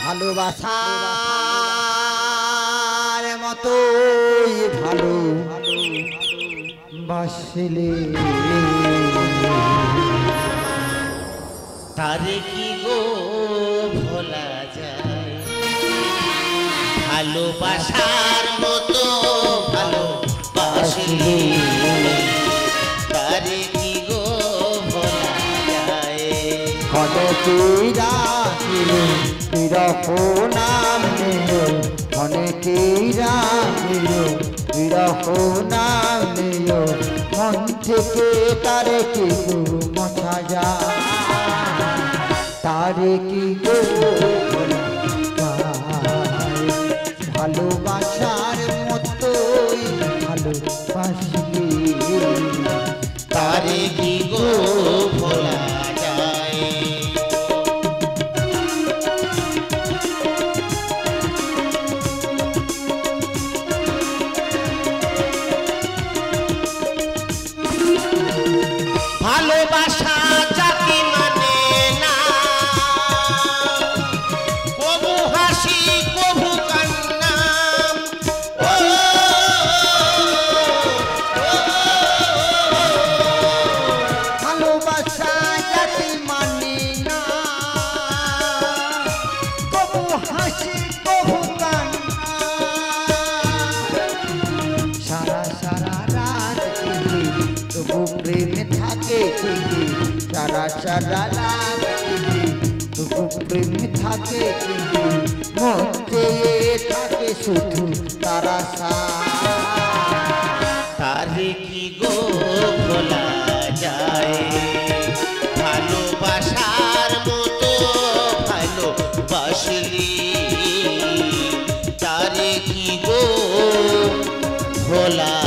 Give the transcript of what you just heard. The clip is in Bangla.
ভালোবাসার মতোই ভালো বাসলে তারে কি গো ভোলা যায় ভালোবাসার মতো ভালোবাসলে তারে কি গো ভোলা যায় অনেকেই রাখিলে বিরহ নাম নিও অনেকেই রাখিলে বিরহ নাম নিও মন থেকে তারে কি গো মোছা যায় তারে কি গো ভালোবাসার মতোই ভালোবাসি তারে কি গো ভোলা যায় ভালোবাসা যাকে মানে না কবু হাসি কবু কান্না ভালোবাসা যাকে মানে না কবু হাসি কবু কান্না সারা সারা রাত তবু প্রেমে থাকে সারা সারা রাত তবু প্রেমে থাকে মন চেয়ে থাকে শুধু তারা তারে কি গো ভোলা যায় ভালোবাসার মতো ভালোবাসলি তারে কি গো ভোলা